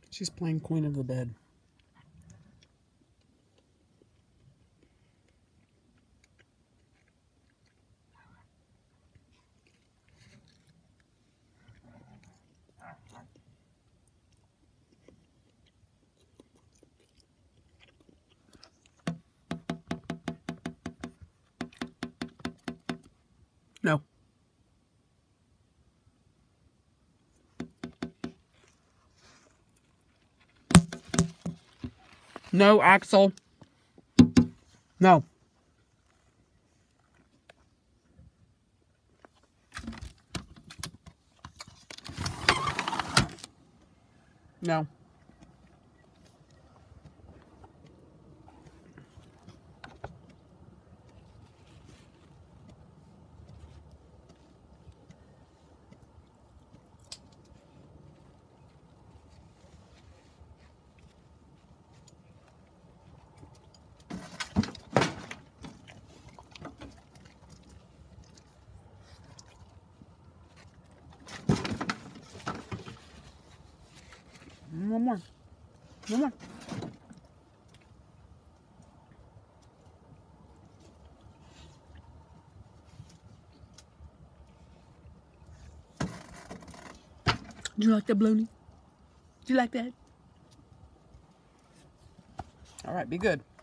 She's playing queen of the bed. No. No, Axel. No. No. One more. One more. Do you like that bologna? Do you like that? All right, be good.